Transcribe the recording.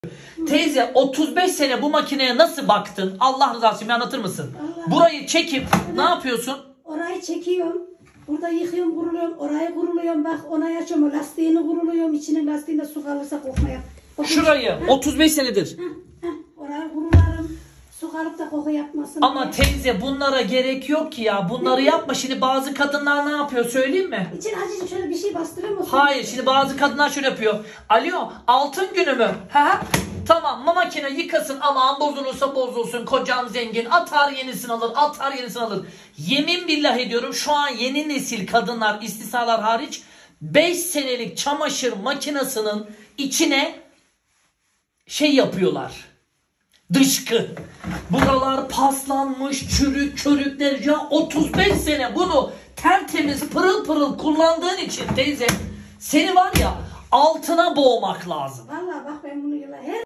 Teyze 35 sene bu makineye nasıl baktın? Allah rızası için anlatır mısın? Allah. Burayı çekip ne yapıyorsun? Orayı çekiyorum. Burada yıkıyorum, kuruluyorum. Orayı kuruluyorum. Bak ona açıyorum. O lastiğini kuruluyorum. İçinin lastiğinde su kalırsa kokmaya. Şurayı 35 senedir. Orayı kurularım. Su kalıp da koku yapmasın. Ama teyze bunlara gerek yok ki ya. Bunları yapma. Şimdi bazı kadınlar ne yapıyor söyleyeyim mi? İçine azıcık şöyle bir şey bastırıyor musun? Hayır, şimdi bazı kadınlar şöyle yapıyor. Alo, altın günü mü? Ha? Tamam, makine yıkasın, aman bozulursa bozulsun, kocam zengin, atar yenisini alır, atar yenisini alır. Yemin billah ediyorum, şu an yeni nesil kadınlar, istisnalar hariç 5 senelik çamaşır makinesinin içine şey yapıyorlar. Dışkı. Buralar paslanmış, çürük, körükler. Ya 35 sene bunu tertemiz, pırıl pırıl kullandığın için teyze, seni var ya altına boğmak lazım. Vallahi bak ben bunu yıllar